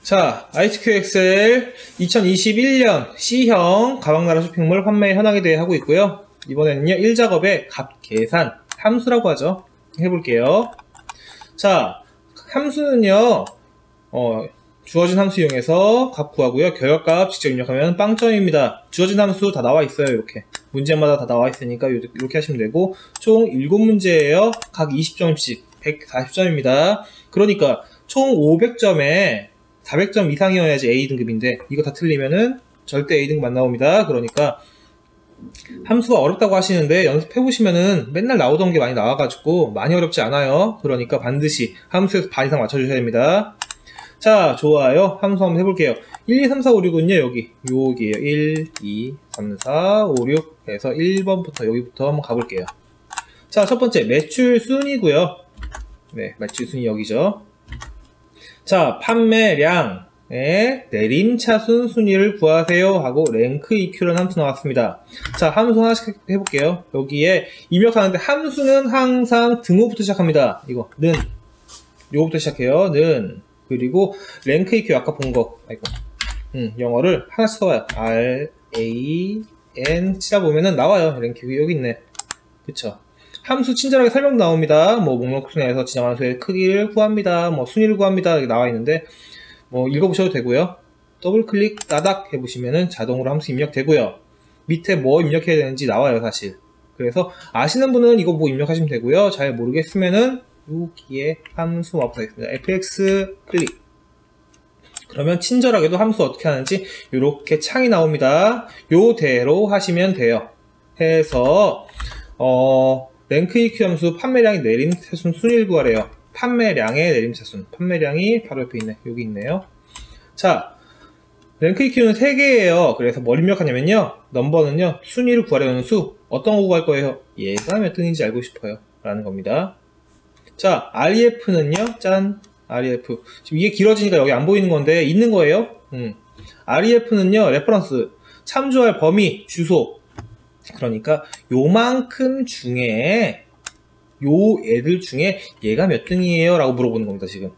자, ITQXL 2021년 C형 가방나라 쇼핑몰 판매 현황에 대해 하고 있고요. 이번에는요, 1작업의 값 계산, 함수라고 하죠. 해볼게요. 자, 함수는요, 주어진 함수 이용해서 값 구하고요. 결과값 직접 입력하면 빵점입니다. 주어진 함수 다 나와 있어요. 이렇게. 문제마다 다 나와 있으니까 이렇게 하시면 되고, 총 7문제예요. 각 20점씩 140점입니다. 그러니까 총 500점에 400점 이상이어야지 A등급인데 이거 다 틀리면은 절대 A등급 안 나옵니다. 그러니까 함수가 어렵다고 하시는데 연습해보시면은 맨날 나오던 게 많이 나와가지고 많이 어렵지 않아요. 그러니까 반드시 함수에서 반 이상 맞춰주셔야 됩니다. 자, 좋아요. 함수 한번 해볼게요. 1, 2, 3, 4, 5, 6은요, 여기에요. 1, 2, 3, 4, 5, 6 해서 1번부터 여기부터 한번 가볼게요. 자, 첫 번째, 매출 순이고요. 네, 매출 순이 여기죠. 자, 판매량의 내림차순 순위를 구하세요 하고 랭크 EQ라는 함수 나왔습니다. 자, 함수 하나씩 해볼게요. 여기에 입력하는데 함수는 항상 등호부터 시작합니다. 요거부터 시작해요. 는. 그리고 랭크 EQ 아까 본 거, 영어를 하나씩 써봐요. R, A, N 치다 보면은 나와요. 랭크 EQ 여기 있네. 그쵸? 함수 친절하게 설명 나옵니다. 뭐 목록 순에서 지정한 수의 크기를 구합니다. 뭐 순위를 구합니다. 이렇게 나와 있는데 뭐 읽어보셔도 되고요. 더블 클릭 따닥 해보시면은 자동으로 함수 입력되고요. 밑에 뭐 입력해야 되는지 나와요, 사실. 그래서 아시는 분은 이거 보고 입력하시면 되고요. 잘 모르겠으면은 여기에 함수 마법사 있습니다. fx 클릭. 그러면 친절하게도 함수 어떻게 하는지 이렇게 창이 나옵니다. 요대로 하시면 돼요. 해서 랭크 EQ 함수 판매량이 내림차순 순위를 구하래요. 판매량의 내림차순. 판매량이 바로 옆에 있네. 여기 있네요. 자, 랭크 EQ는 3개예요. 그래서 뭘 입력하냐면요. 넘버는요. 순위를 구하려는 수. 어떤 거 구할 거예요? 얘가 몇 등인지 알고 싶어요. 라는 겁니다. 자, REF는요. 짠. REF. 지금 이게 길어지니까 여기 안 보이는 건데 있는 거예요. REF는요. 레퍼런스. 참조할 범위, 주소. 그러니까 요만큼 중에 요 애들 중에 얘가 몇 등이에요? 라고 물어보는 겁니다. 지금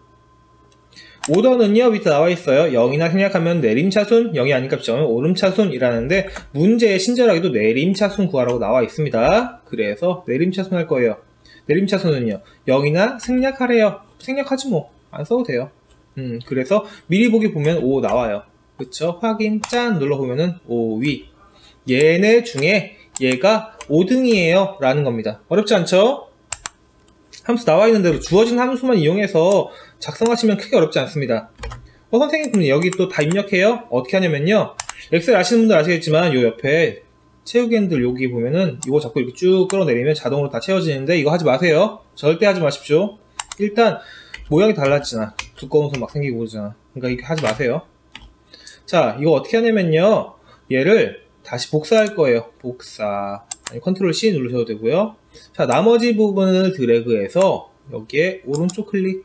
오더는요 밑에 나와 있어요. 0이나 생략하면 내림차순, 0이 아닌 값이 면 오름차순 이라는데 문제에 친절하게도 내림차순 구하라고 나와 있습니다. 그래서 내림차순 할 거예요. 내림차순은요 0이나 생략하래요. 생략하지 뭐 안 써도 돼요. 그래서 미리 보기 보면 5 나와요. 그쵸? 확인 짠 눌러보면은 5위 얘네 중에 얘가 5등이에요 라는 겁니다. 어렵지 않죠? 함수 나와 있는 대로 주어진 함수만 이용해서 작성하시면 크게 어렵지 않습니다. 선생님 여기 또 다 입력해요. 어떻게 하냐면요, 엑셀 아시는 분들 아시겠지만 요 옆에 채우기 핸들 여기 보면은 이거 자꾸 이렇게 쭉 끌어내리면 자동으로 다 채워지는데 이거 하지 마세요. 절대 하지 마십시오. 일단 모양이 달라지잖아. 두꺼운 손 막 생기고 그러잖아. 그러니까 이렇게 하지 마세요. 자, 이거 어떻게 하냐면요, 얘를 다시 복사할 거예요. 복사. 컨트롤 C 누르셔도 되고요. 자, 나머지 부분을 드래그해서 여기에 오른쪽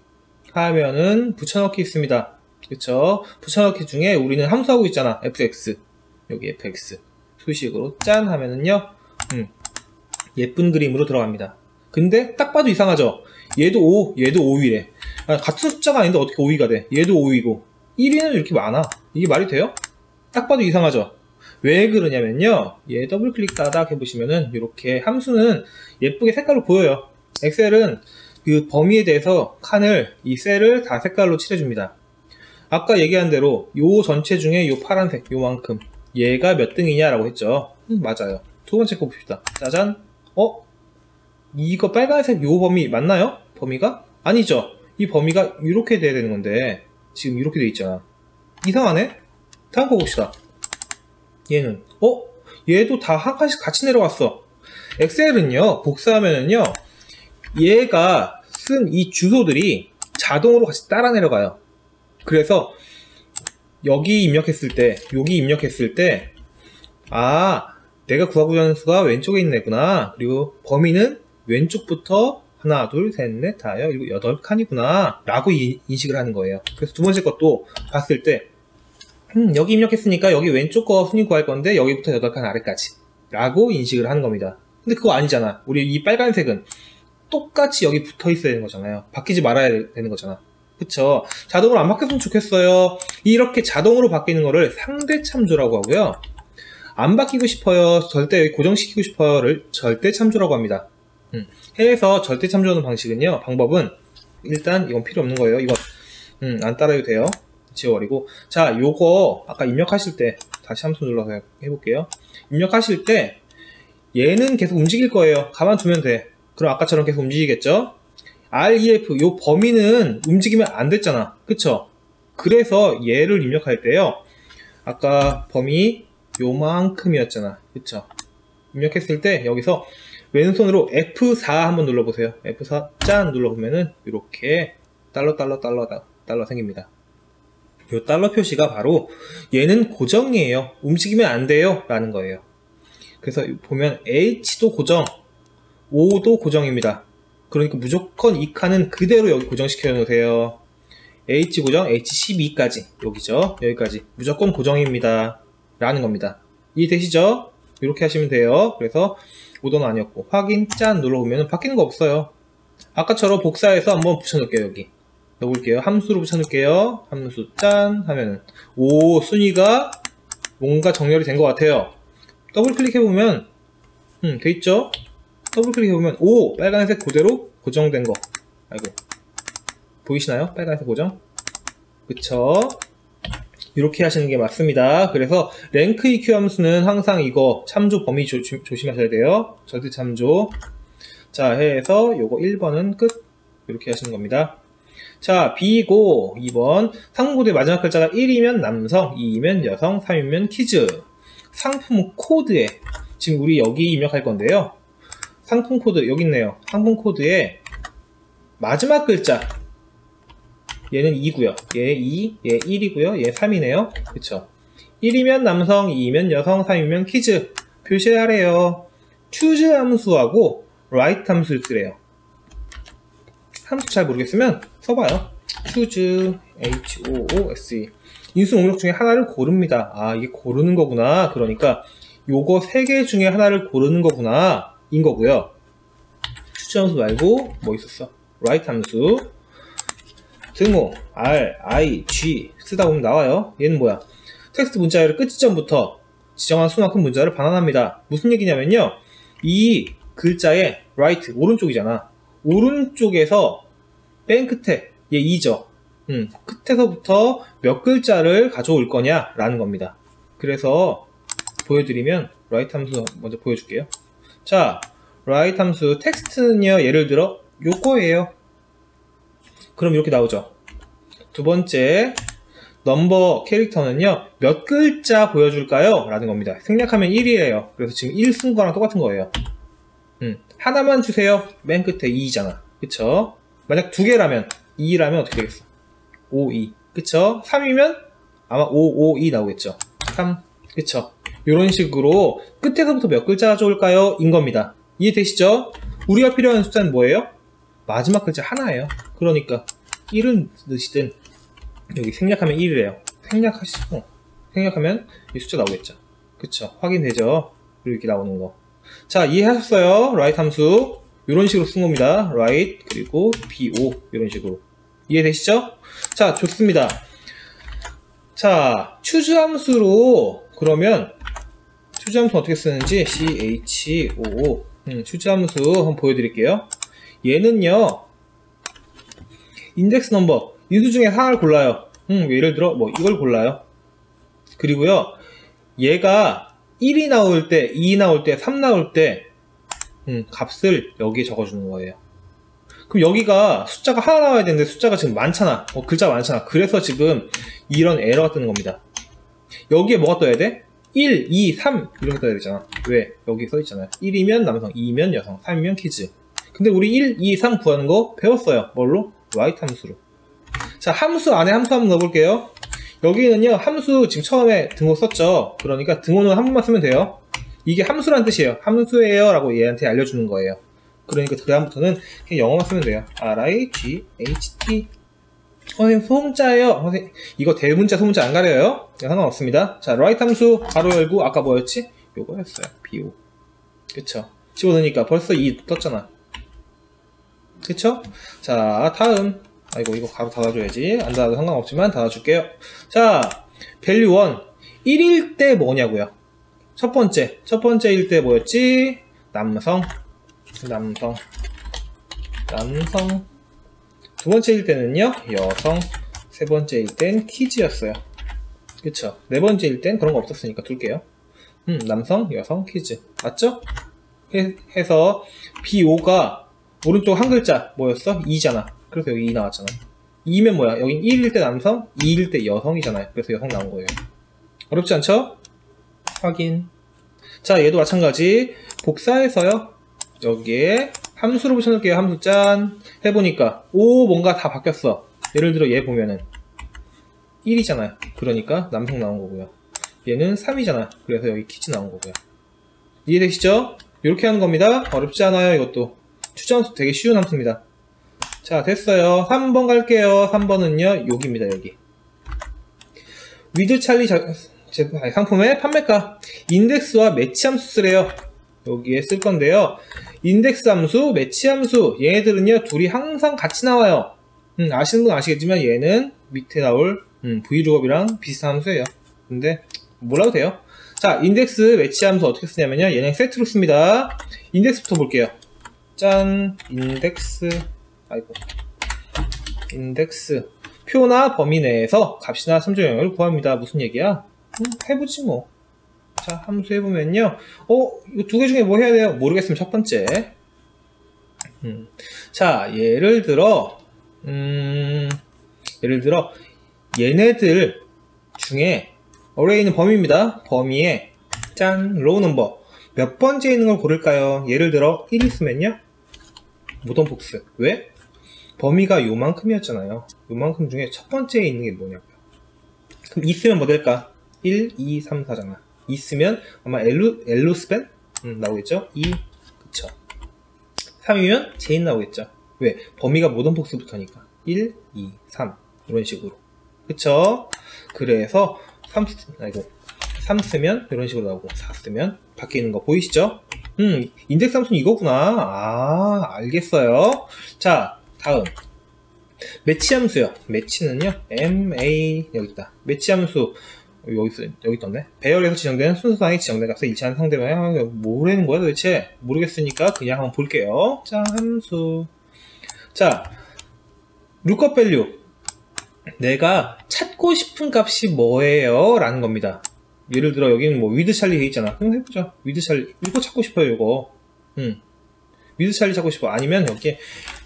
클릭하면은 붙여넣기 있습니다. 그쵸? 붙여넣기 중에 우리는 함수하고 있잖아. fx. 여기 fx. 수식으로 짠 하면은요, 예쁜 그림으로 들어갑니다. 근데 딱 봐도 이상하죠? 얘도 5, 얘도 5위래. 같은 숫자가 아닌데 어떻게 5위가 돼? 얘도 5위고 1위는 이렇게 많아. 이게 말이 돼요? 딱 봐도 이상하죠? 왜 그러냐면요, 얘 더블 클릭 따닥 해보시면은 이렇게 함수는 예쁘게 색깔로 보여요. 엑셀은 그 범위에 대해서 이 셀을 다 색깔로 칠해줍니다. 아까 얘기한 대로 요 전체 중에 요 파란색 요만큼 얘가 몇 등이냐라고 했죠. 맞아요. 두 번째 거 봅시다. 짜잔. 이거 빨간색 요 범위 맞나요? 범위가? 아니죠. 이 범위가 이렇게 돼야 되는 건데 지금 이렇게 돼 있잖아. 이상하네? 다음 거 봅시다. 얘는 얘도 다 한 칸씩 같이 내려왔어. 엑셀은요 복사하면은요 얘가 쓴 이 주소들이 자동으로 같이 따라 내려가요. 그래서 여기 입력했을 때 여기 입력했을 때 내가 구하고자 하는 수가 왼쪽에 있는 애구나. 그리고 범위는 왼쪽부터 하나 둘 셋 넷 다 그리고 8칸이구나 라고 인식을 하는 거예요. 그래서 두 번째 것도 봤을 때 여기 입력했으니까 여기 왼쪽 거 순위 구할 건데 여기부터 8칸 아래까지 라고 인식을 하는 겁니다. 근데 그거 아니잖아. 우리 이 빨간색은 똑같이 여기 붙어 있어야 되는 거잖아요. 바뀌지 말아야 되는 거잖아. 그쵸? 자동으로 안 바뀌었으면 좋겠어요. 이렇게 자동으로 바뀌는 거를 상대 참조라고 하고요. 안 바뀌고 싶어요, 절대 고정시키고 싶어요를 절대 참조라고 합니다. 해에서 절대 참조하는 방식은요, 방법은 일단 이건 필요 없는 거예요. 이거 안 따라해도 돼요. 지워버리고. 자, 요거 아까 입력하실 때 다시 함수 눌러서 해볼게요. 입력하실 때 얘는 계속 움직일 거예요. 가만 두면 돼. 그럼 아까처럼 계속 움직이겠죠? REF 요 범위는 움직이면 안 됐잖아, 그쵸? 그래서 얘를 입력할 때요, 아까 범위 요만큼이었잖아, 그쵸? 입력했을 때 여기서 왼손으로 F4 한번 눌러보세요. F4 짠 눌러보면은 이렇게 달러 생깁니다. 요 달러 표시가 바로 얘는 고정이에요, 움직이면 안 돼요 라는 거예요. 그래서 보면 H도 고정, O도 고정입니다. 그러니까 무조건 이 칸은 그대로 여기 고정시켜 놓으세요. H 고정, H12까지 여기죠. 여기까지 무조건 고정입니다 라는 겁니다. 이해되시죠? 이렇게 하시면 돼요. 그래서 오더는 아니었고, 확인 짠 눌러보면 바뀌는 거 없어요. 아까처럼 복사해서 한번 붙여놓을게요. 여기 넣어볼게요. 함수로 붙여놓을게요. 함수 짠 하면은 오, 순위가 뭔가 정렬이 된 것 같아요. 더블 클릭해보면 돼있죠? 더블 클릭해보면 오, 빨간색 그대로 고정된 거. 아이고, 보이시나요? 빨간색 고정. 그쵸? 이렇게 하시는 게 맞습니다. 그래서 랭크 EQ 함수는 항상 이거 참조 범위 조심하셔야 돼요. 절대 참조. 자, 해서 요거 1번은 끝. 이렇게 하시는 겁니다. 자, B고 2번 상품코드의 마지막 글자가 1이면 남성, 2이면 여성, 3이면 키즈. 상품 코드에 지금 우리 여기 입력할 건데요. 상품 코드 여기 있네요. 상품 코드에 마지막 글자 얘는 2고요. 얘 2, 얘 1이고요. 얘 3이네요. 그쵸? 1이면 남성, 2이면 여성, 3이면 키즈. 표시하래요. choose 함수하고 write 함수를 쓰래요. 함수 잘 모르겠으면 써봐요. choose, HOOSE. 인수 목록 중에 하나를 고릅니다. 아, 이게 고르는 거구나. 그러니까 요거 3개 중에 하나를 고르는 거구나 인 거고요. choose 함수 말고 뭐 있었어? write 함수. 등호 R, I, G 쓰다 보면 나와요. 얘는 뭐야? 텍스트 문자열의 끝 지점부터 지정한 수만큼 문자를 반환합니다. 무슨 얘기냐면요, 이 글자의 right, 오른쪽이잖아. 오른쪽에서 맨 끝에 얘 2죠. 끝에서부터 몇 글자를 가져올 거냐 라는 겁니다. 그래서 보여드리면 write 함수 먼저 보여줄게요. 자, write 함수 텍스트는요, 예를 들어 요거예요. 그럼 이렇게 나오죠. 두 번째 넘버 캐릭터는요, 몇 글자 보여줄까요? 라는 겁니다. 생략하면 1이에요. 그래서 지금 1 쓴 거랑 똑같은 거예요. 하나만 주세요. 맨 끝에 2잖아. 그쵸? 만약 2개라면 2라면 어떻게 되겠어? 5, 2. 그쵸? 3이면 아마 5, 5, 2 나오겠죠. 3. 그쵸? 이런 식으로 끝에서부터 몇 글자 가져올까요? 인 겁니다. 이해되시죠? 우리가 필요한 숫자는 뭐예요? 마지막 글자 하나예요. 그러니까 1을 넣으시든, 여기 생략하면 1이래요. 생략하시고 생략하면 이 숫자 나오겠죠. 그쵸? 확인되죠? 이렇게 나오는 거. 자, 이해하셨어요? write 함수 이런 식으로 쓴 겁니다. write 그리고 BO 이런 식으로. 이해되시죠? 자, 좋습니다. 자, choose 함수로 그러면 choose 함수 어떻게 쓰는지 CHOO choose 함수 한번 보여드릴게요. 얘는요, 인덱스 넘버 인수 중에 하나를 골라요. 예를 들어 뭐 이걸 골라요. 그리고요, 얘가 1이 나올 때, 2 나올 때, 3 나올 때 값을 여기에 적어주는 거예요. 그럼 여기가 숫자가 하나 나와야 되는데 숫자가 지금 많잖아. 글자가 많잖아. 그래서 지금 이런 에러가 뜨는 겁니다. 여기에 뭐가 떠야 돼? 1, 2, 3 이런 게 떠야 되잖아. 왜? 여기 써 있잖아요. 1이면 남성, 2면 여성, 3이면 키즈. 근데 우리 1, 2, 3 구하는 거 배웠어요. 뭘로? write 함수로. 자, 함수 안에 함수 한번 넣어볼게요. 여기는요, 함수 지금 처음에 등호 썼죠. 그러니까 등호는 한 번만 쓰면 돼요. 이게 함수란 뜻이에요. 함수예요 라고 얘한테 알려주는 거예요. 그러니까 그 다음부터는 그냥 영어만 쓰면 돼요. R-I-G-H-T. 선생님 소문자예요. 선생님 이거 대문자 소문자 안 가려요. 상관없습니다. 자, write 함수 바로 열고 아까 뭐였지? 요거였어요. BO. 그쵸? 집어넣으니까 벌써 2 떴잖아. 그쵸? 자, 다음 아이고, 이거 가로 닫아줘야지. 안 닫아도 상관없지만 닫아줄게요. 자, value 1. 1일 때 뭐냐고요? 첫 번째일 때 뭐였지? 남성. 두 번째일 때는요, 여성. 세 번째일 땐 키즈였어요. 그쵸? 네 번째일 땐 그런 거 없었으니까 둘게요. 남성, 여성, 키즈. 맞죠? 해서 B5가 오른쪽 한 글자 뭐였어? 2잖아. 그래서 여기 2 나왔잖아. 2면 뭐야? 여긴 1일 때 남성, 2일 때 여성이잖아요. 그래서 여성 나온 거예요. 어렵지 않죠? 확인. 자, 얘도 마찬가지. 복사해서요. 여기에 함수로 붙여놓을게요. 함수 짠. 해보니까 뭔가 다 바뀌었어. 예를 들어 얘 보면은 1이잖아요. 그러니까 남성 나온 거고요. 얘는 3이잖아. 그래서 여기 키즈 나온 거고요. 이해되시죠? 이렇게 하는 겁니다. 어렵지 않아요. 이것도 추정수 되게 쉬운 함수입니다. 자, 됐어요. 3번 갈게요. 3번은요 여기입니다. 여기 위드 찰리 상품의 판매가 인덱스와 매치 함수 쓰래요. 여기에 쓸 건데요. 인덱스 함수, 매치 함수, 얘네들은요 둘이 항상 같이 나와요. 아시는 분 아시겠지만 얘는 밑에 나올 vlookup이랑 비슷한 함수예요. 근데 몰라도 돼요. 자, 인덱스, 매치 함수 어떻게 쓰냐면요, 얘는 세트로 씁니다. 인덱스부터 볼게요. 짠, 인덱스 표나 범위 내에서 값이나 참조형을 구합니다. 무슨 얘기야? 해보지 뭐. 자, 함수 해보면요, 이거 두 개 중에 뭐 해야 돼요? 모르겠으면 첫 번째. 자, 예를 들어 얘네들 중에 어레이는 범위입니다. 범위에 짠, 로우 넘버 몇 번째 있는 걸 고를까요? 예를 들어 1 있으면요, 무덤 복스. 왜? 범위가 요만큼이었잖아요. 요만큼 중에 첫 번째에 있는 게 뭐냐고요. 그럼 있으면 뭐 될까? 1, 2, 3, 4잖아. 있으면 아마 엘루스벤? 나오겠죠? 2, 그쵸. 3이면 제인 나오겠죠. 왜? 범위가 모던 복스부터니까 1, 2, 3 이런 식으로. 그쵸? 그래서 3 쓰면 이런 식으로 나오고 4 쓰면 바뀌는 거 보이시죠? 인덱스 함수는 이거구나. 알겠어요. 자, 다음 매치 함수요. 매치는요, MA 여기 있다. 매치 함수 여기 떴네. 배열에서 지정되는 순서상에 지정된 값에 일치하는 상대방이 뭐라는 거야 도대체? 모르겠으니까 그냥 한번 볼게요. 자, 함수. 자, lookup value. 내가 찾고 싶은 값이 뭐예요? 라는 겁니다. 예를 들어 여기는 뭐 위드 찰리 돼 있잖아. 그럼 해보자. 위드 찰리 이거 찾고 싶어요. 이거. 위드 찰리 찾고 싶어. 아니면 여기에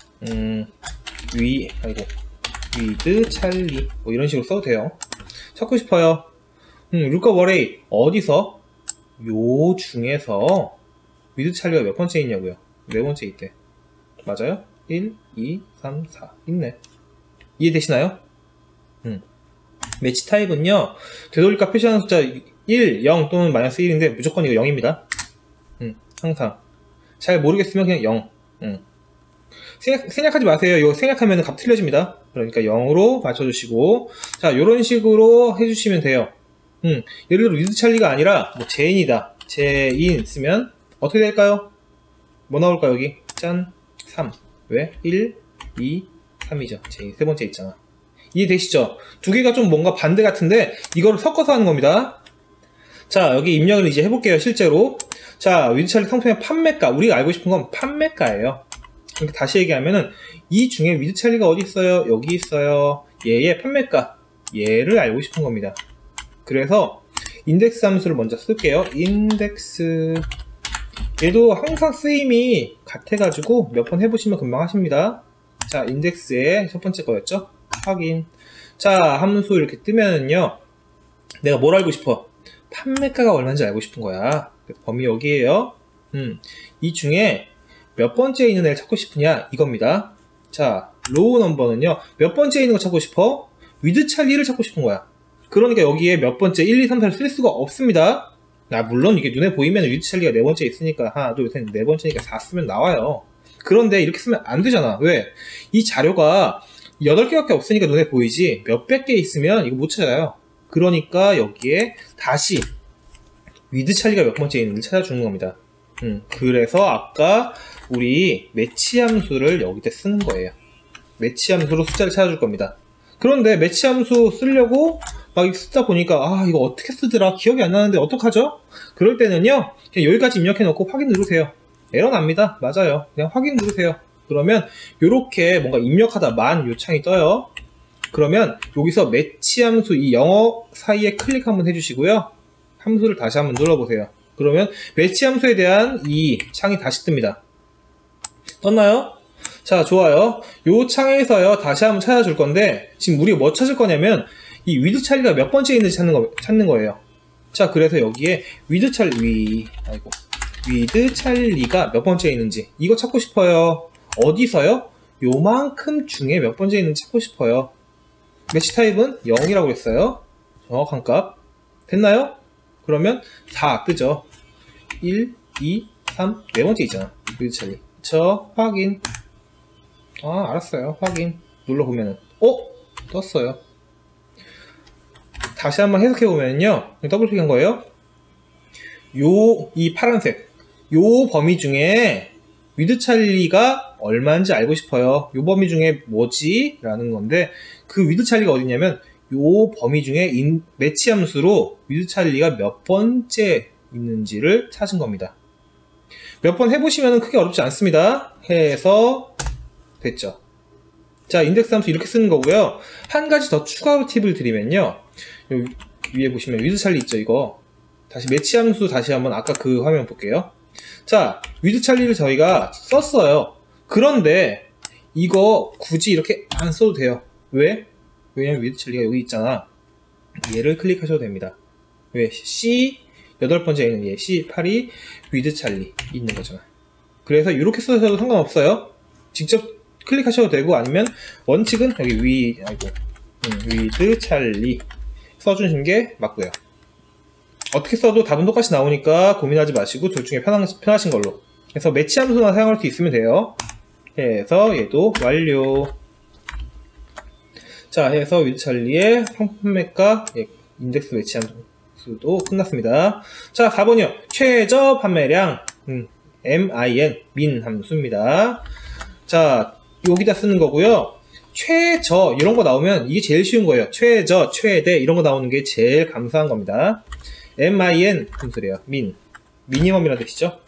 위드 찰리 뭐 이런 식으로 써도 돼요. 찾고 싶어요. lookup array 어디서? 요 중에서 위드 찰리가 몇 번째 있냐고요? 네 번째 있대. 맞아요? 1, 2, 3, 4 있네. 이해되시나요? 매치 타입은요, 되돌릴값 표시하는 숫자 1, 0 또는 마이너스 1인데 무조건 이거 0입니다. 항상. 잘 모르겠으면 그냥 0. 생략하지 마세요. 이거 생략하면 값 틀려집니다. 그러니까 0으로 맞춰주시고, 자, 요런 식으로 해주시면 돼요. 예를 들어 위드 찰리가 아니라 뭐 제인이다. 제인 쓰면 어떻게 될까요? 뭐 나올까 여기? 짠, 3. 왜? 1, 2, 3이죠. 제인 세 번째 있잖아. 이해되시죠? 두 개가 좀 뭔가 반대 같은데 이거를 섞어서 하는 겁니다. 자, 여기 입력을 이제 해볼게요. 실제로. 자, 위드 찰리 상품의 판매가, 우리가 알고 싶은 건 판매가예요. 그러니까 다시 얘기하면은 이 중에 위드 찰리가 어디 있어요? 여기 있어요. 얘의 판매가, 얘를 알고 싶은 겁니다. 그래서 인덱스 함수를 먼저 쓸게요. 인덱스. 얘도 항상 쓰임이 같아가지고 몇 번 해보시면 금방 하십니다. 자, 인덱스의 첫 번째 거였죠? 확인. 자, 함수 이렇게 뜨면은요, 내가 뭘 알고 싶어? 판매가가 얼마인지 알고 싶은 거야. 범위 여기에요. 이 중에 몇 번째에 있는 애를 찾고 싶으냐? 이겁니다. 자, 로우 넘버는요, 몇 번째에 있는 거 찾고 싶어? 위드 찰리를 찾고 싶은 거야. 그러니까 여기에 몇 번째 1, 2, 3, 4를 쓸 수가 없습니다. 물론 이게 눈에 보이면 위드 찰리가 네 번째 있으니까 하나, 둘, 셋, 네 번째니까 4 쓰면 나와요. 그런데 이렇게 쓰면 안 되잖아. 왜? 이 자료가 8개밖에 없으니까 눈에 보이지 몇백 개 있으면 이거 못 찾아요. 그러니까 여기에 다시 위드 찰리가 몇 번째 있는지 찾아주는 겁니다. 그래서 아까 우리 매치 함수를 여기다 쓰는 거예요. 매치 함수로 숫자를 찾아줄 겁니다. 그런데 매치 함수 쓰려고 막 쓰다 보니까 이거 어떻게 쓰더라 기억이 안 나는데 어떡하죠? 그럴 때는요 그냥 여기까지 입력해 놓고 확인 누르세요. 에러 납니다. 맞아요. 그냥 확인 누르세요. 그러면 요렇게 뭔가 입력하다만 요 창이 떠요. 그러면 여기서 매치 함수 이 영어 사이에 클릭 한번 해주시고요. 함수를 다시 한번 눌러보세요. 그러면 매치 함수에 대한 이 창이 다시 뜹니다. 떴나요? 자, 좋아요. 요 창에서요 다시 한번 찾아줄 건데 지금 우리가 뭐 찾을 거냐면 이 위드 찰리가 몇 번째 있는지 찾는 거예요. 자, 그래서 여기에 위드 찰리가 몇 번째 있는지 이거 찾고 싶어요. 어디서요? 요만큼 중에 몇 번째 있는지 찾고 싶어요. 매치 타입은 0이라고 했어요. 정확한 값. 됐나요? 그러면 4 뜨죠. 1, 2, 3, 네 번째 있잖아. 위드 찰리. 그쵸? 확인. 알았어요. 확인. 눌러보면은 떴어요. 다시 한번 해석해보면요. 더블 클릭한 거예요. 이 파란색. 요 범위 중에 위드 찰리가 얼마인지 알고 싶어요. 요 범위 중에 뭐지? 라는 건데 그 위드 찰리가 어디냐면 요 범위 중에 매치 함수로 위드 찰리가 몇 번째 있는지를 찾은 겁니다. 몇 번 해보시면 크게 어렵지 않습니다. 해서 됐죠. 자, 인덱스 함수 이렇게 쓰는 거고요. 한 가지 더 추가로 팁을 드리면요. 여기 위에 보시면 위드 찰리 있죠, 이거. 다시 매치 함수 다시 한번 아까 그 화면 볼게요. 자, 위드 찰리를 저희가 썼어요. 그런데 이거 굳이 이렇게 안 써도 돼요. 왜? 왜냐면 위드 찰리가 여기 있잖아. 얘를 클릭하셔도 됩니다. 왜? C 8번째 있는 얘 C8이 위드 찰리 있는 거잖아. 그래서 이렇게 써도 상관없어요. 직접 클릭하셔도 되고 아니면 원칙은 여기 위드 찰리 써주시는 게 맞고요. 어떻게 써도 답은 똑같이 나오니까 고민하지 마시고 둘 중에 편하신 걸로. 그래서 매치 함수만 사용할 수 있으면 돼요. 해서 얘도 완료. 자, 해서 위드 찰리의 판매가 인덱스 매치 함수도 끝났습니다. 자, 4번이요. 최저 판매량 min 민 함수입니다. 자, 여기다 쓰는 거고요. 최저 이런 거 나오면 이게 제일 쉬운 거예요. 최저, 최대 이런 거 나오는 게 제일 감사한 겁니다. min 무슨 소리야? 미니멈이라는 뜻이죠.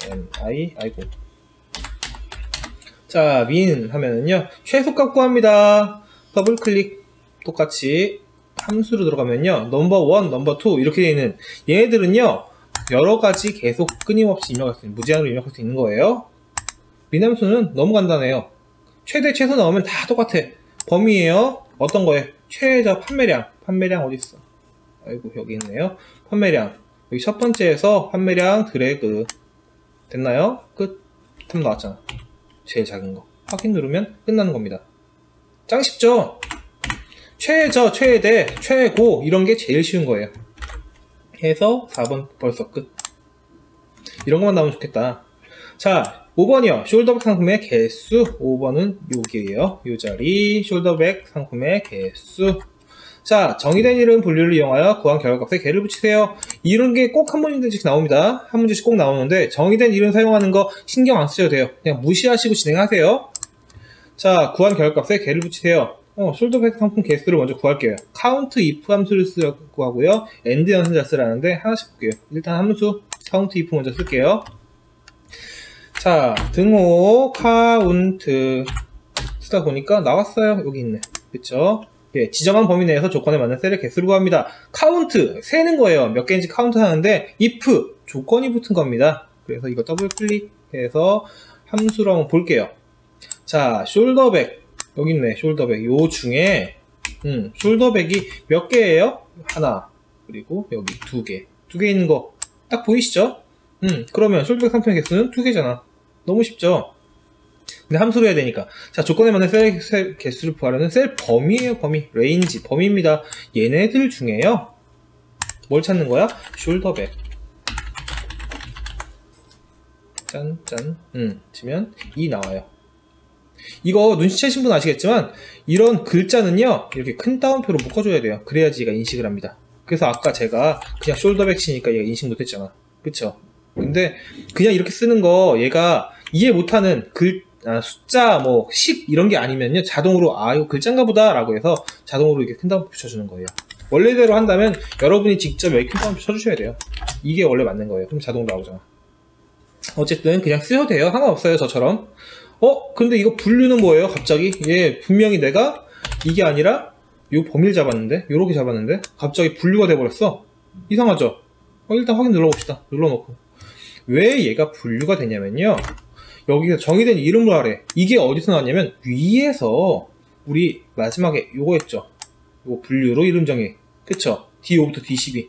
자, 민 하면은요 최소값 구합니다. 더블 클릭. 똑같이 함수로 들어가면요 넘버 1, 넘버 2 이렇게 되어 있는 얘네들은요 여러가지 계속 끊임없이 입력할 수 있는 무제한으로 입력할 수 있는 거예요. 민 함수는 너무 간단해요. 최대, 최소 나오면 다 똑같아. 범위예요. 어떤 거에? 최저 판매량. 판매량 어디 있어? 아이고, 여기 있네요. 판매량. 여기 첫 번째에서 판매량 드래그. 됐나요? 끝. 탑 나왔잖아. 제일 작은 거. 확인 누르면 끝나는 겁니다. 짱 쉽죠? 최저, 최대, 최고 이런 게 제일 쉬운 거예요. 해서 4번 벌써 끝. 이런 것만 나오면 좋겠다. 자, 5번이요. 숄더백 상품의 개수. 5번은 여기에요. 요 자리. 숄더백 상품의 개수. 자, 정의된 이름 분류를 이용하여 구한 결과값에 개를 붙이세요. 이런 게 꼭 한 문제씩 나옵니다. 한 문제씩 꼭 나오는데 정의된 이름 사용하는 거 신경 안 쓰셔도 돼요. 그냥 무시하시고 진행하세요. 자, 구한 결과값에 개를 붙이세요. 숄더백 상품 개수를 먼저 구할게요. count if 함수를 쓰려고 하고요. end 연산자 쓰라는데 하나씩 볼게요. 일단 함수 count if 먼저 쓸게요. 자, 등호 count 쓰다 보니까 나왔어요. 여기 있네. 그쵸? 예, 지정한 범위 내에서 조건에 맞는 셀의 개수를 구합니다. count 세는 거예요. 몇 개인지 카운트 하는데 if 조건이 붙은 겁니다. 그래서 이거 더블 클릭해서 함수로 한번 볼게요. 자, 숄더백 여기 있네. 숄더백 요 중에 숄더백이 몇 개예요? 하나, 그리고 여기 두 개 있는 거 딱 보이시죠? 그러면 숄더백 상품의 개수는 2개잖아. 너무 쉽죠? 근데 함수로 해야 되니까. 자, 조건에 맞는 셀 개수를 구하려는 셀 범위예요. 범위. 레인지. 범위입니다. 얘네들 중에요. 뭘 찾는 거야? 숄더백. 짠. 치면 2 나와요. 이거 눈치채신 분 아시겠지만 이런 글자는요 이렇게 큰 따옴표로 묶어줘야 돼요. 그래야지 얘가 인식을 합니다. 그래서 아까 제가 그냥 숄더백 치니까 얘가 인식 못했잖아. 그쵸? 근데 그냥 이렇게 쓰는 거 얘가 이해 못하는 숫자, 뭐, 식, 이런 게 아니면요. 자동으로, 이거 글자인가 보다. 라고 해서 자동으로 이렇게 큰 따옴표 붙여주는 거예요. 원래대로 한다면 여러분이 직접 여기 큰 따옴표 쳐주셔야 돼요. 이게 원래 맞는 거예요. 그럼 자동으로 나오잖아. 어쨌든 그냥 쓰셔도 돼요. 상관없어요. 저처럼. 근데 이거 분류는 뭐예요? 갑자기? 분명히 내가 이게 아니라 요 범위를 잡았는데, 요렇게 잡았는데, 갑자기 분류가 돼버렸어. 이상하죠? 일단 확인 눌러봅시다. 눌러놓고. 왜 얘가 분류가 되냐면요. 여기서 정의된 이름을 하래. 이게 어디서 나왔냐면, 위에서 우리 마지막에 요거 했죠. 요거 분류로 이름 정의. 그쵸? D5부터 D12.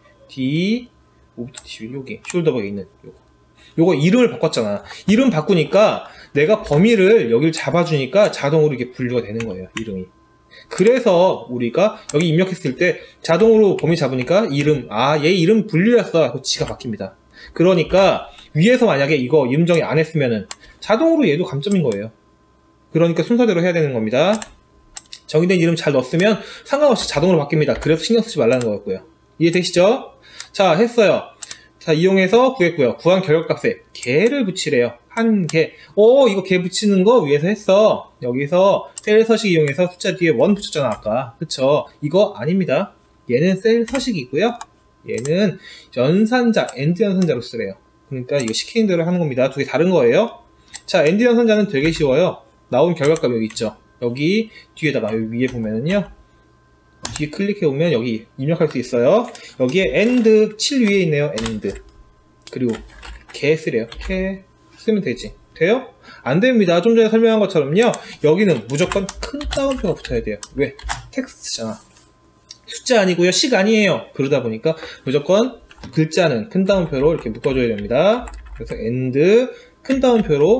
D5부터 D12. 여기, 숄더벅에 있는 요거 이름을 바꿨잖아. 이름 바꾸니까 내가 범위를 여기를 잡아주니까 자동으로 이게 분류가 되는 거예요. 이름이. 그래서 우리가 여기 입력했을 때 자동으로 범위 잡으니까 이름, 얘 이름 분류였어. 하고 지가 바뀝니다. 그러니까 위에서 만약에 이거 이름 정의 안 했으면은 자동으로 얘도 감점인 거예요. 그러니까 순서대로 해야 되는 겁니다. 정의된 이름 잘 넣었으면 상관없이 자동으로 바뀝니다. 그래서 신경 쓰지 말라는 거였고요. 이해되시죠? 자, 했어요. 자, 이용해서 구했고요. 구한 결과값에 개를 붙이래요. 한 개. 이거 개 붙이는 거 위에서 했어. 여기서 셀 서식 이용해서 숫자 뒤에 1 붙였잖아, 아까. 그쵸? 이거 아닙니다. 얘는 셀 서식이고요. 얘는 연산자, 엔드 연산자로 쓰래요. 그러니까 이거 시키는 대로 하는 겁니다. 두 개 다른 거예요. 자, 엔드 연산자는 되게 쉬워요. 나온 결과값 여기 있죠. 여기 뒤에다가 여기 위에 보면은요. 뒤에 클릭해보면 여기 입력할 수 있어요. 여기에 end 7 위에 있네요. end. 그리고 개 쓰래요. 개 쓰면 되지. 돼요? 안 됩니다. 좀 전에 설명한 것처럼요. 여기는 무조건 큰 따옴표가 붙어야 돼요. 왜? 텍스트잖아. 숫자 아니고요. 식 아니에요. 그러다 보니까 무조건 글자는 큰 따옴표로 이렇게 묶어줘야 됩니다. 그래서 end 큰 따옴표로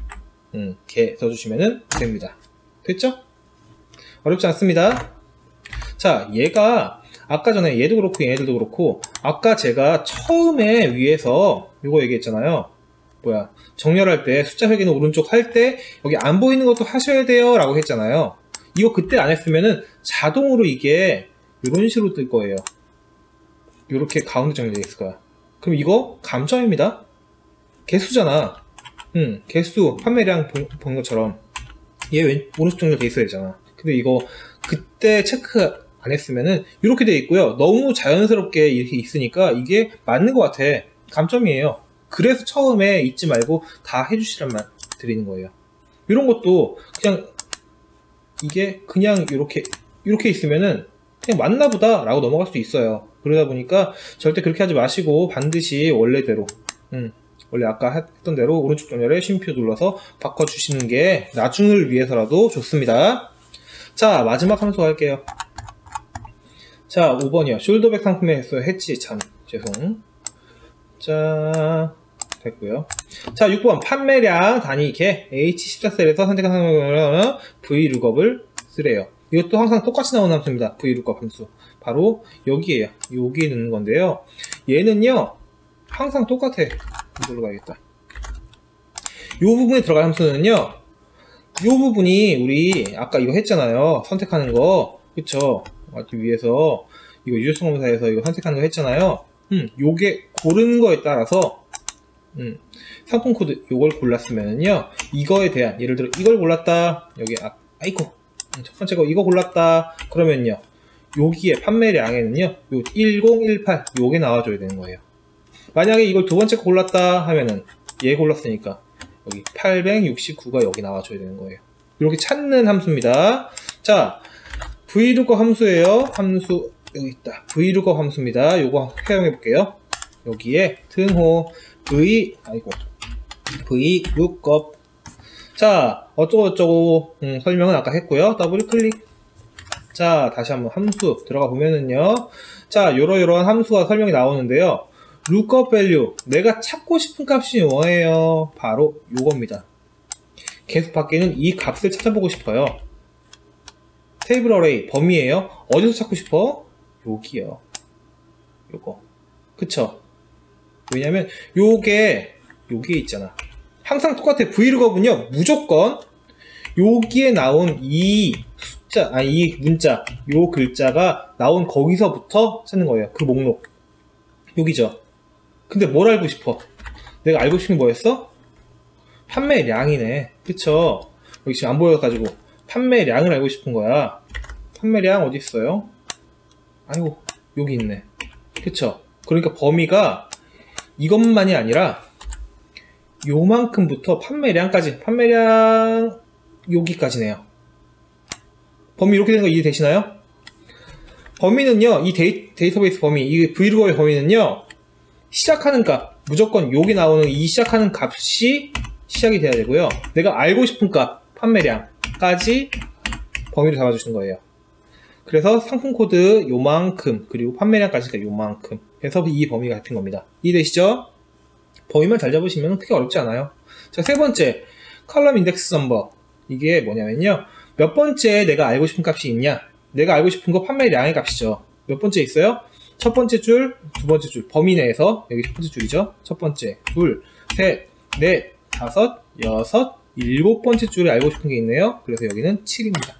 개 써주시면 됩니다. 됐죠? 어렵지 않습니다. 자, 얘가 아까 전에 얘도 그렇고 얘네들도 그렇고 아까 제가 처음에 위에서 이거 얘기했잖아요. 정렬할 때 숫자 회계는 오른쪽 할 때 여기 안 보이는 것도 하셔야 돼요 라고 했잖아요. 이거 그때 안 했으면은 자동으로 이게 이런 식으로 뜰 거예요. 이렇게 가운데 정렬되어 있을 거야. 그럼 이거 감점입니다. 개수잖아. 개수 판매량 본 것처럼 얘 오른쪽 정렬되어 있어야 되잖아. 근데 이거 그때 체크 안 했으면은 이렇게 되어 있고요. 너무 자연스럽게 이렇게 있으니까 이게 맞는 것 같아. 감점이에요. 그래서 처음에 잊지 말고 다 해주시란 말 드리는 거예요. 이런 것도 그냥 이게 그냥 이렇게 있으면은 그냥 맞나 보다 라고 넘어갈 수 있어요. 그러다 보니까 절대 그렇게 하지 마시고 반드시 원래대로 원래 아까 했던 대로 오른쪽 정렬에 쉼표 눌러서 바꿔주시는 게 나중을 위해서라도 좋습니다. 자, 마지막 함수 할게요. 자, 5번이요. 숄더백 상품의 횟수 했지. 참 죄송. 자, 됐고요. 자, 6번 판매량 단위 개 H14셀에서 선택한 상품을 V룩업을 쓰래요. 이것도 항상 똑같이 나오는 함수입니다. V룩업 함수. 바로 여기에요. 여기에 넣는 건데요. 얘는요 항상 똑같아. 이걸로 가야겠다. 이 부분에 들어갈 함수는요, 이 부분이 우리 아까 이거 했잖아요. 선택하는 거. 그쵸? 아주 위에서 이거 유효성 검사에서 이거 선택하는 거 했잖아요. 요게 고르는 거에 따라서 상품 코드 요걸 골랐으면요, 이거에 대한, 예를 들어 이걸 골랐다. 여기 아이고 첫 번째 거 이거 골랐다. 그러면요, 여기에 판매량에는요 요 1018 요게 나와줘야 되는 거예요. 만약에 이걸 두 번째 거 골랐다 하면은 얘 골랐으니까 여기 869가 여기 나와줘야 되는 거예요. 이렇게 찾는 함수입니다. 자, V룩업 함수예요. 함수 여기 있다. V룩업 함수입니다. 요거 사용해 볼게요. 여기에 등호 V룩업. 자, 어쩌고저쩌고 설명은 아까 했고요. 더블 클릭. 자, 다시 한번 함수 들어가 보면은요, 자, 요러요러한 함수가 설명이 나오는데요. lookup value, 내가 찾고 싶은 값이 뭐예요? 바로 요겁니다. 계속 바뀌는 이 값을 찾아보고 싶어요. 테이블 어레이 범위예요. 어디서 찾고 싶어? 여기요. 요거. 그쵸? 왜냐면 요게 있잖아. 항상 똑같아. V룩업은요 무조건 여기에 나온 이 숫자, 이 문자, 요 글자가 나온 거기서부터 찾는 거예요. 그 목록. 여기죠. 근데 뭘 알고 싶어? 내가 알고 싶은 게 뭐였어? 판매량이네. 그쵸? 여기 지금 안 보여가지고 판매량을 알고 싶은 거야. 판매량 어디 있어요? 아이고, 여기 있네. 그쵸? 그러니까 범위가 이것만이 아니라 요만큼부터 판매량까지, 판매량 여기까지네요. 범위 이렇게 되는 거 이해되시나요? 범위는요, 이 데이터베이스 범위, 이 브이로그의 범위는요, 시작하는 값, 무조건 여기 나오는 이 시작하는 값이 시작이 돼야 되고요. 내가 알고 싶은 값, 판매량까지 범위를 잡아주시는 거예요. 그래서 상품 코드 요만큼, 그리고 판매량까지가 요만큼 해서 이 범위가 잡힌 겁니다. 이해되시죠? 범위만 잘 잡으시면 크게 어렵지 않아요. 자, 세 번째, 컬럼 인덱스 넘버. 이게 뭐냐면요, 몇 번째 내가 알고 싶은 값이 있냐, 내가 알고 싶은 거 판매량의 값이죠. 몇 번째 있어요? 첫 번째 줄, 두 번째 줄, 범위 내에서 여기 첫 번째 줄이죠. 첫 번째, 둘, 셋, 넷, 다섯, 여섯, 일곱 번째 줄에 알고 싶은 게 있네요. 그래서 여기는 7입니다.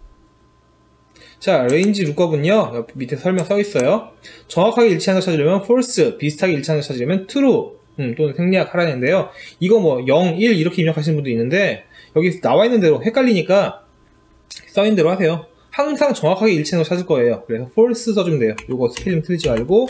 자, 레인지 룩업은요, 밑에 설명 써 있어요. 정확하게 일치하는 거 찾으려면 false, 비슷하게 일치하는 거 찾으려면 true, 또는 생략하라는데요. 이거 뭐 0, 1 이렇게 입력하시는 분도 있는데 여기 나와 있는 대로 헷갈리니까 써 있는 대로 하세요. 항상 정확하게 일치하는 거 찾을 거예요. 그래서 false 써주면 돼요. 요거 스펠링 틀리지 말고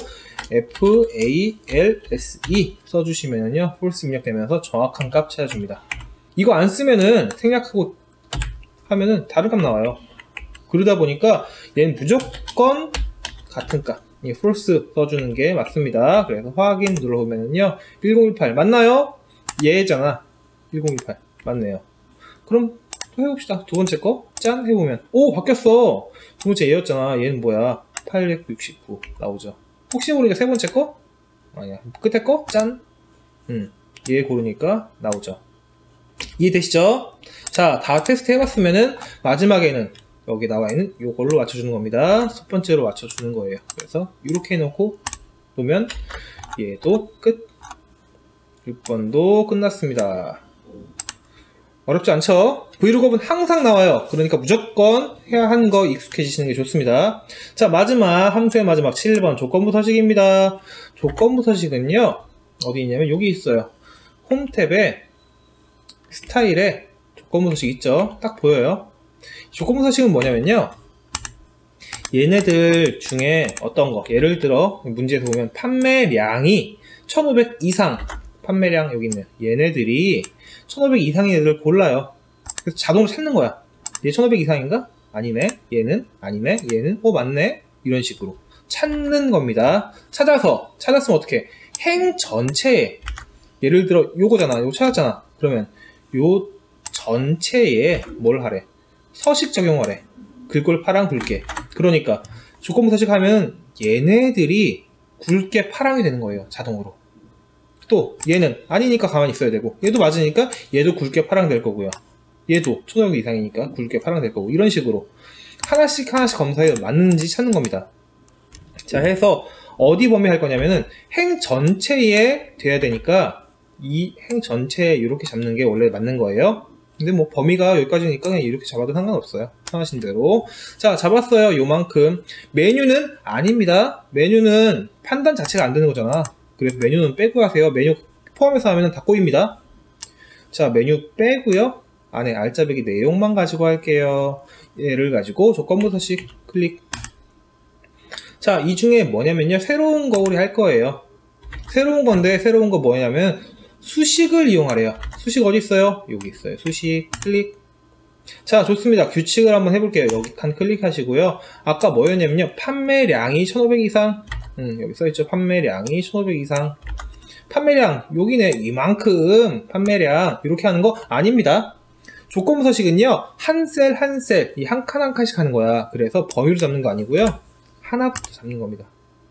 false 써주시면요, false 입력되면서 정확한 값 찾아줍니다. 이거 안 쓰면은 생략하고 하면은 다른 값 나와요. 그러다 보니까 얘는 무조건 같은 값, 이 false 써주는 게 맞습니다. 그래서 확인 눌러보면은요, 1018 맞나요? 얘잖아. 1018 맞네요. 그럼 또 해봅시다. 두 번째 거 짠 해보면, 오, 바뀌었어. 두 번째 얘였잖아. 얘는 뭐야? 869 나오죠. 혹시 모르니까 세 번째 거? 아니야, 끝에 거 짠. 얘 고르니까 나오죠. 이해되시죠? 자, 다 테스트 해봤으면은 마지막에는 여기 나와 있는 요걸로 맞춰주는 겁니다. 첫 번째로 맞춰주는 거예요. 그래서 이렇게 해놓고 놓으면 얘도 끝. 6번도 끝났습니다. 어렵지 않죠? 브이로그업은 항상 나와요. 그러니까 무조건 해야 하는 거 익숙해지시는 게 좋습니다. 자, 마지막, 함수의 마지막 7번 조건부 서식입니다. 조건부 서식은요, 어디 있냐면 여기 있어요. 홈 탭에 스타일에 조건부 서식 있죠? 딱 보여요. 조건부 서식은 뭐냐면요, 얘네들 중에 어떤 거, 예를 들어 문제에서 보면 판매량이 1500 이상, 판매량 여기 있네요. 얘네들이 1500 이상의 애들을 골라요. 그래서 자동으로 찾는 거야. 얘 1500 이상인가? 아니네. 얘는 아니네. 얘는 맞네. 이런 식으로 찾는 겁니다. 찾았으면 어떻게? 행 전체에, 예를 들어 요거잖아. 요거 찾았잖아. 그러면 요 전체에 뭘 하래? 서식 적용하래. 글꼴 파랑 굵게. 그러니까 조건부 서식하면 얘네들이 굵게 파랑이 되는 거예요. 자동으로. 또 얘는 아니니까 가만히 있어야 되고, 얘도 맞으니까 얘도 굵게 파랑 될 거고요. 얘도 1500 이상이니까 굵게 파랑 될 거고, 이런 식으로 하나씩 검사해서 맞는지 찾는 겁니다. 자, 해서 어디 범위 할 거냐면은 행 전체에 돼야 되니까 이 행 전체에 이렇게 잡는 게 원래 맞는 거예요. 근데 뭐 범위가 여기까지니까 그냥 이렇게 잡아도 상관없어요. 편하신 대로. 자, 잡았어요. 요만큼. 메뉴는 아닙니다. 메뉴는 판단 자체가 안 되는 거잖아. 그래서 메뉴는 빼고 하세요. 메뉴 포함해서 하면 다 꼬입니다. 자, 메뉴 빼고요. 안에 알짜배기 내용만 가지고 할게요. 얘를 가지고 조건부 서식 클릭. 자, 이 중에 뭐냐면요, 새로운 거 우리 할 거예요. 새로운 건데, 새로운 거 뭐냐면 수식을 이용하래요. 수식 어디 있어요? 여기 있어요. 수식 클릭. 자, 좋습니다. 규칙을 한번 해볼게요. 여기 칸 클릭하시고요. 아까 뭐였냐면요, 판매량이 1500 이상. 여기 써있죠. 판매량이 1500 이상. 판매량 여기네. 이만큼 판매량 이렇게 하는 거 아닙니다. 조건부 서식은요, 한 셀 한 셀, 이 한 칸 한 칸씩 하는 거야. 그래서 범위로 잡는 거 아니고요, 하나부터 잡는 겁니다.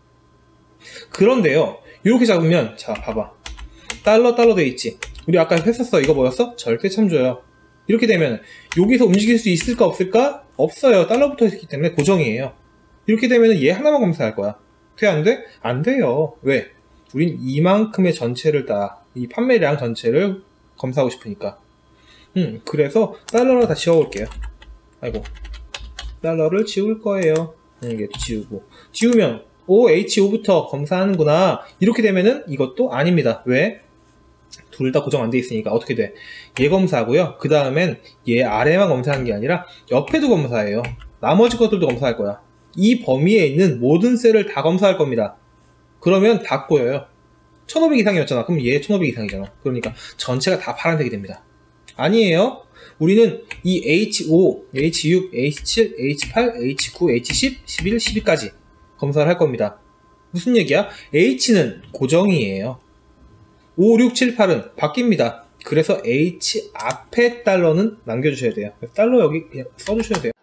그런데요, 이렇게 잡으면, 자, 봐봐. 달러 돼 있지. 우리 아까 했었어. 이거 뭐였어? 절대 참조요. 이렇게 되면 여기서 움직일 수 있을까 없을까? 없어요. 달러부터 있기 때문에 고정이에요. 이렇게 되면 얘 하나만 검사할 거야. 돼? 안 돼? 안 돼요. 왜? 우린 이만큼의 전체를 이 판매량 전체를 검사하고 싶으니까. 그래서 달러를 다 지워볼게요. 아이고, 달러를 지울 거예요. 얘도 지우고. 지우면 HO부터 검사하는구나. 이렇게 되면은 이것도 아닙니다. 왜? 둘 다 고정 안 돼 있으니까 어떻게 돼? 얘 검사하고요. 그 다음엔 얘 아래만 검사하는 게 아니라 옆에도 검사해요. 나머지 것들도 검사할 거야. 이 범위에 있는 모든 셀을 다 검사할 겁니다. 그러면 다 꼬여요. 1500 이상이었잖아. 그럼 얘 1500 이상이잖아. 그러니까 전체가 다 파란색이 됩니다. 아니에요. 우리는 이 H5, H6, H7, H8, H9, H10, 11, 12까지 검사를 할 겁니다. 무슨 얘기야? H는 고정이에요. 5, 6, 7, 8은 바뀝니다. 그래서 H 앞에 달러는 남겨주셔야 돼요. 달러 여기 그냥 써주셔야 돼요.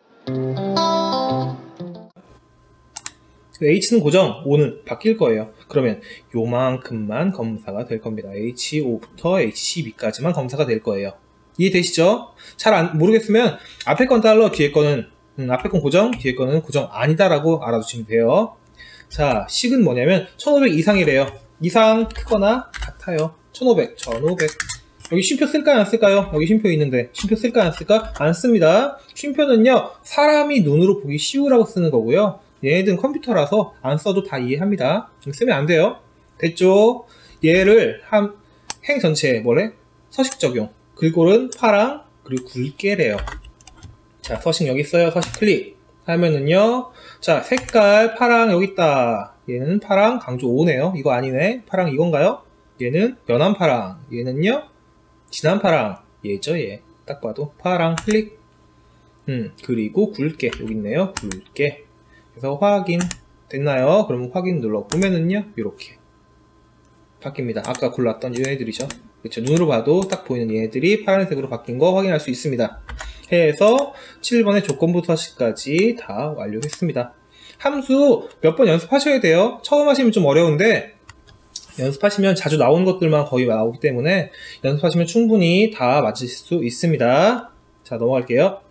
H는 고정, 5는 바뀔 거예요. 그러면 요만큼만 검사가 될 겁니다. H5부터 H12까지만 검사가 될 거예요. 이해되시죠? 잘 모르겠으면 앞에 건 달러, 뒤에 거는 앞에 건 고정, 뒤에 거는 고정 아니다라고 알아두시면 돼요. 자, 식은 뭐냐면 1500 이상이래요. 이상 크거나 같아요. 1500, 1500. 여기 쉼표 쓸까요? 안 쓸까요? 여기 쉼표 있는데 쉼표 쓸까요? 안 쓸까? 안 씁니다. 쉼표는요, 사람이 눈으로 보기 쉬우라고 쓰는 거고요. 얘네들은 컴퓨터라서 안 써도 다 이해합니다. 쓰면 안 돼요. 됐죠? 얘를 행 전체에 뭐래? 서식 적용. 글꼴은 파랑, 그리고 굵게래요. 자, 서식 여기 있어요. 서식 클릭 하면은요, 자, 색깔 파랑 여기 있다. 얘는 파랑 강조 5네요. 이거 아니네. 파랑 이건가요? 얘는 연한 파랑. 얘는요, 진한 파랑. 얘죠, 얘. 딱 봐도 파랑 클릭. 그리고 굵게 여기 있네요. 굵게. 그래서 확인 됐나요? 그럼 확인 눌러보면은요, 이렇게 바뀝니다. 아까 골랐던 얘네들이죠. 그렇죠. 눈으로 봐도 딱 보이는 얘네들이 파란색으로 바뀐 거 확인할 수 있습니다. 해서 7번의 조건부 서식까지 다 완료했습니다. 함수 몇 번 연습하셔야 돼요. 처음 하시면 좀 어려운데 연습하시면 자주 나오는 것들만 거의 나오기 때문에 연습하시면 충분히 다 맞으실 수 있습니다. 자, 넘어갈게요.